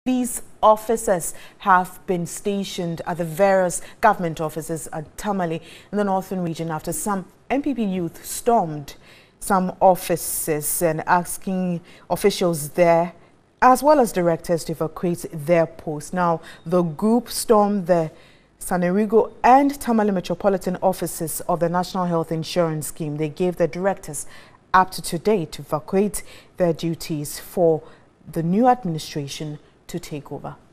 These officers have been stationed at the various government offices at Tamale in the northern region after some NPP youth stormed some offices and asking officials there as well as directors to evacuate their posts. Now, the group stormed the Sanerigo and Tamale Metropolitan offices of the National Health Insurance Scheme. They gave the directors up to today to evacuate their duties for the new administration to take over.